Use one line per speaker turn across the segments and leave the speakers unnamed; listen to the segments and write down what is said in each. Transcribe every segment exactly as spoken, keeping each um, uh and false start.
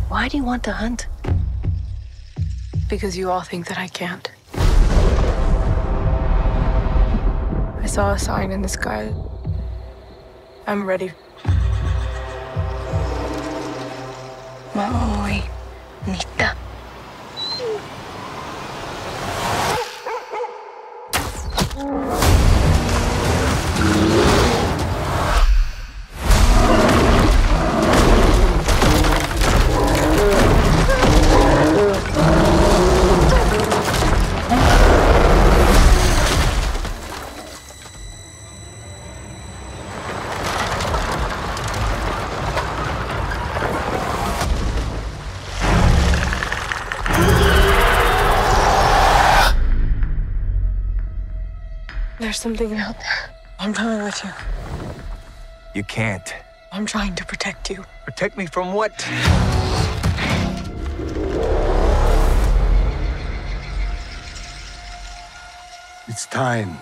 Why do you want to hunt?
Because you all think that I can't. I saw a sign in the sky. I'm ready.
Maui, Nita.
There's something out there. I'm coming with you.
You can't.
I'm trying to protect you.
Protect me from what? It's time.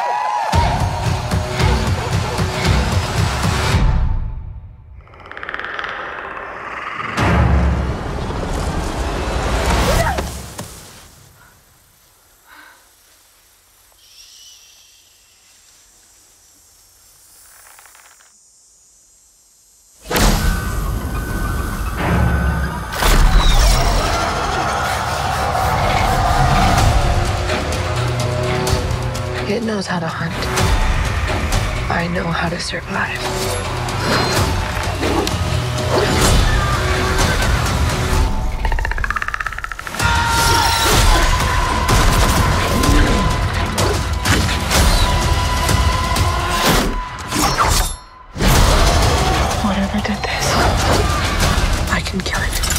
It knows how to hunt. I know how to survive. Whatever did this, I can kill it.